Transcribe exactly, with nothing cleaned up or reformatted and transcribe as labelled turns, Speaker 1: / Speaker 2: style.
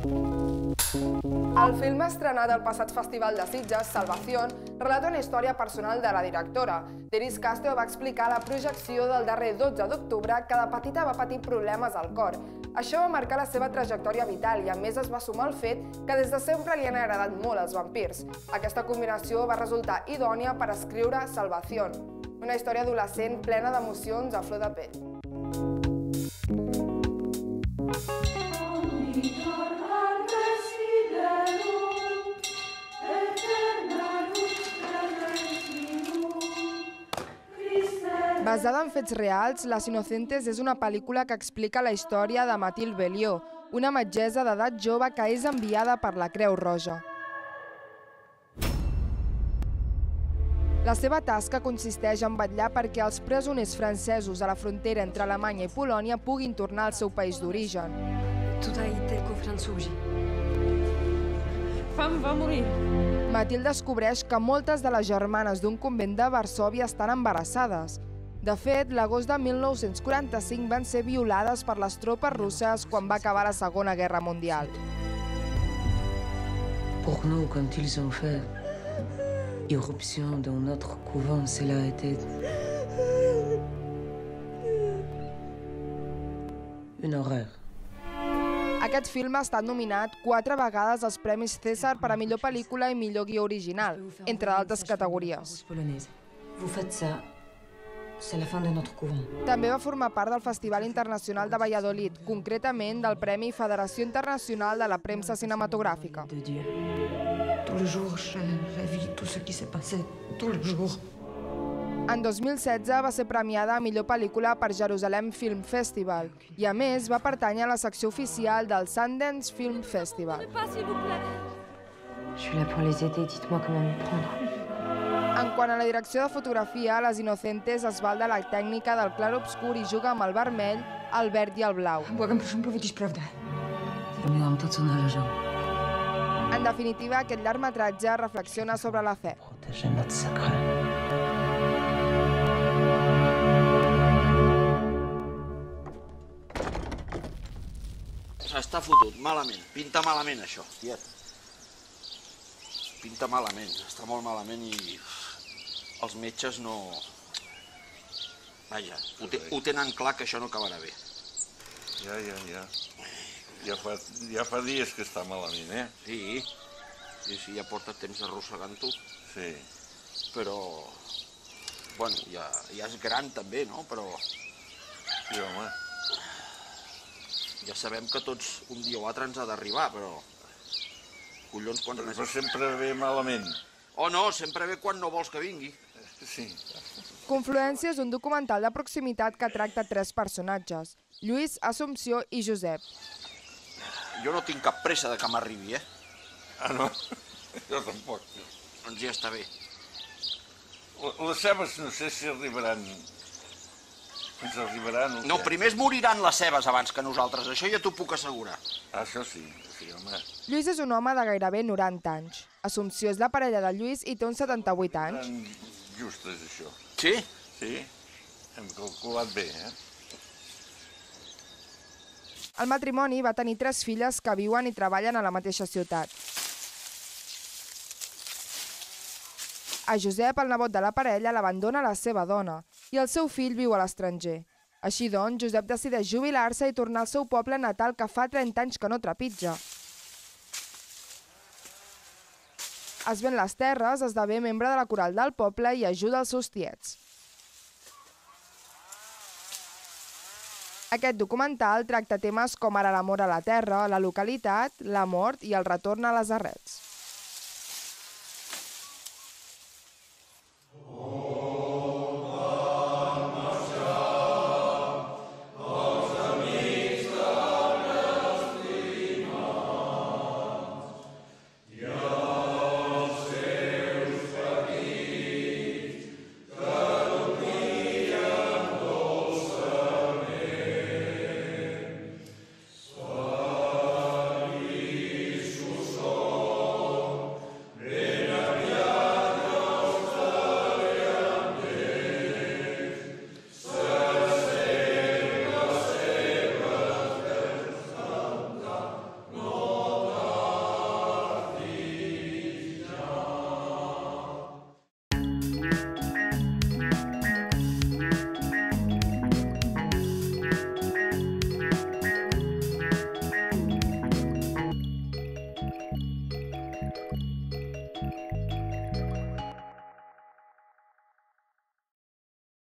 Speaker 1: El film estrenat al passat Festival de Sitges, Salvación, relata una història personal de la directora. Denis Castro va explicar a la projecció del darrer dotze d'octubre que de petita va patir problemes al cor. Això va marcar la seva trajectòria vital i a més es va sumar el fet que des de sempre li han agradat molt els vampirs. Aquesta combinació va resultar idònia per escriure Salvación, una història adolescent plena d'emocions a flor de pell. Basada en fets reals, Las Inocentes és una pel·lícula que explica la història de Mathilde Belliot, una metgessa d'edat jove que és enviada per la Creu Roja. La seva tasca consisteix en vetllar perquè els presoners francesos a la frontera entre Alemanya i Polònia puguin tornar al seu país d'origen.
Speaker 2: Tot ha été confiant sorgir. Femme va morir.
Speaker 1: Mathilde descobreix que moltes de les germanes d'un convent de Varsòvia estan embarassades. De fet, l'agost de mil nou-cents quaranta-cinc van ser violades per les tropes russes quan va acabar la Segona Guerra Mundial.
Speaker 3: Pour nous, quand ils ont fait irruption dans notre couvent, cela a été une horreur.
Speaker 1: Aquest film ha estat nominat quatre vegades als Premis César per a millor pel·lícula i millor guió original, entre d'altres categories.
Speaker 3: Vous faites ça, c'est la fin de notre couvent.
Speaker 1: També va formar part del Festival Internacional de Valladolid, concretament del Premi Federació Internacional de la Premsa Cinematogràfica.
Speaker 2: Tous les jours, je revis tout ce qui s'est passé, tous les jours.
Speaker 1: En dos mil setze va ser premiada a millor pel·lícula per Jerusalem Film Festival i, a més, va pertànyer a la secció oficial del Sundance Film Festival.
Speaker 3: Je suis là pour les aider, dites-moi comment m'y prendre.
Speaker 1: En quant a la direcció de fotografia, Las Inocentes es val de la tècnica del clar-obscur i juga amb el vermell, el verd i el blau.
Speaker 2: Błagam, proszę mi powiedzieć prawdę.
Speaker 3: Zrobiłam to, co należało.
Speaker 1: En definitiva, aquest llargmetratge reflexiona sobre la fe.
Speaker 3: Protéger notre secret.
Speaker 4: Està fotut, malament. Pinta malament, això, tiet. Pinta malament, està molt malament i els metges no... Vaja, ho, te, ho tenen clar que això no acabarà bé.
Speaker 5: Ja, ja, ja. Ja fa, ja fa dies que està malament, eh?
Speaker 4: Sí, sí, sí, ja porta temps arrossegant-ho.
Speaker 5: Sí.
Speaker 4: Però... Bueno, ja, ja és gran també, no? Però...
Speaker 5: Sí, home.
Speaker 4: Ja sabem que tots un dia o altre ens ha d'arribar, però... Collons, quan...
Speaker 5: Però sempre ve malament.
Speaker 4: Oh, no, sempre ve quan no vols que vingui.
Speaker 5: Sí.
Speaker 1: Confluència és un documental de proximitat que tracta tres personatges, Lluís, Assumpció i Josep.
Speaker 4: Jo no tinc cap pressa de que m'arribi, eh?
Speaker 5: Ah, no? Jo tampoc.
Speaker 4: Doncs ja està bé.
Speaker 5: Les cebes no sé si arribaran... Ens arribaran...
Speaker 4: No, primer es moriran les cebes abans que nosaltres, això ja t'ho puc assegurar.
Speaker 5: Això sí, sí, home.
Speaker 1: Lluís és un home de gairebé noranta anys. Assumpció és la parella de Lluís i té uns setanta-vuit anys.
Speaker 5: Tan just és això.
Speaker 4: Sí?
Speaker 5: Sí, hem calculat bé, eh?
Speaker 1: El matrimoni va tenir tres filles que viuen i treballen a la mateixa ciutat. A Josep, el nebot de la parella, l'abandona la seva dona i el seu fill viu a l'estranger. Així doncs, Josep decideix jubilar-se i tornar al seu poble natal que fa trenta anys que no trepitja. Es ven les terres, esdevé membre de la coral del poble i ajuda els seus tiets. Aquest documental tracta temes com ara l'amor a la terra, la localitat, la mort i el retorn a les arrels.